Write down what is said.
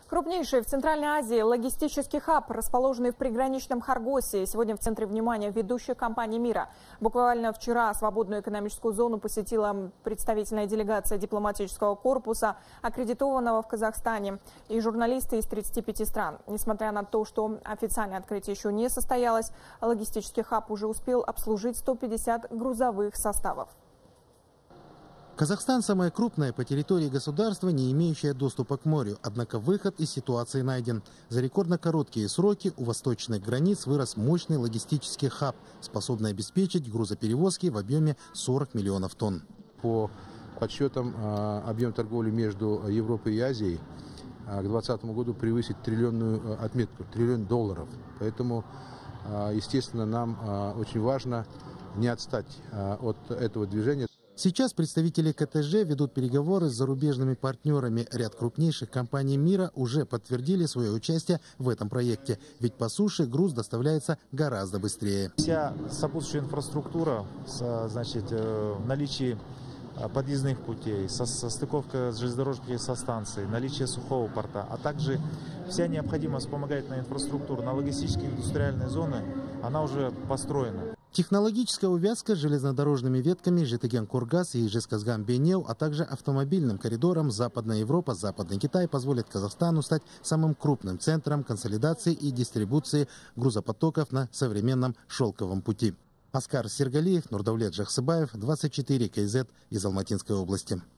Крупнейший в Центральной Азии логистический хаб, расположенный в приграничном Хоргосе, сегодня в центре внимания ведущих компаний мира. Буквально вчера свободную экономическую зону посетила представительная делегация дипломатического корпуса, аккредитованного в Казахстане, и журналисты из 35 стран. Несмотря на то, что официальное открытие еще не состоялось, логистический хаб уже успел обслужить 150 грузовых составов. Казахстан – самое крупное по территории государства, не имеющее доступа к морю. Однако выход из ситуации найден. За рекордно короткие сроки у восточных границ вырос мощный логистический хаб, способный обеспечить грузоперевозки в объеме 40 миллионов тонн. По подсчетам, объем торговли между Европой и Азией к 2020 году превысит триллионную отметку, $1 триллион. Поэтому, естественно, нам очень важно не отстать от этого движения. Сейчас представители КТЖ ведут переговоры с зарубежными партнерами. Ряд крупнейших компаний мира уже подтвердили свое участие в этом проекте. Ведь по суше груз доставляется гораздо быстрее. Вся сопутствующая инфраструктура, наличие подъездных путей, состыковка с железнодорожной со станцией, наличие сухого порта, а также вся необходимая вспомогательная инфраструктура на логистические индустриальные зоны, она уже построена. Технологическая увязка с железнодорожными ветками Житыген-Кургас и Жезказган-Бейнеу, а также автомобильным коридором Западная Европа, Западный Китай позволит Казахстану стать самым крупным центром консолидации и дистрибуции грузопотоков на современном шелковом пути. Оскар Сергалиев, Нурдаулет Жахсыбаев, 24 КЗ из Алматинской области.